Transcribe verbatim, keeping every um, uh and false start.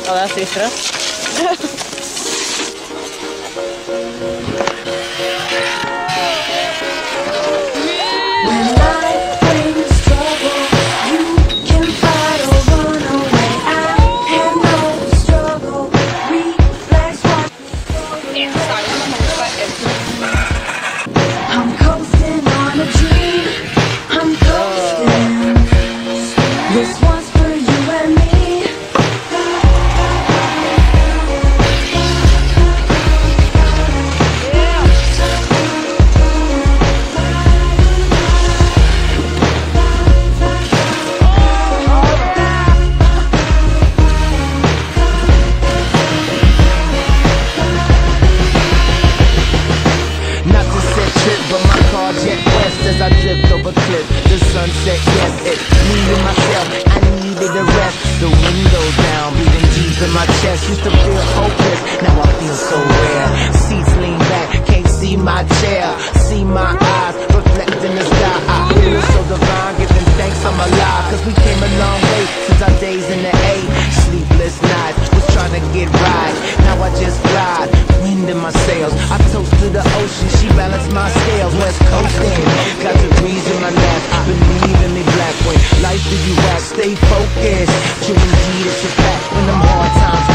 Hola, sister. I'm coasting on a dream. I'm coasting. This one's for you and me. Not to set trip, but my car jet west as I drift over cliff. The sunset, yes, it's me and myself. I needed a rest. The windows down, breathing deep in my chest. Used to feel hopeless, now I feel so rare. Seats lean back, can't see my chair. See my eyes reflecting the sky. I feel so divine, giving thanks I'm alive. Cause we came a long way since our days in the A. Sleepless nights, was trying to get right. Now I just glide, wind in my sails. I toast to the ocean, she balanced my scales. West coasting, got the breeze in my neck. I believe in me black when life do you act. Stay focused, true indeed it's a fact. When them hard times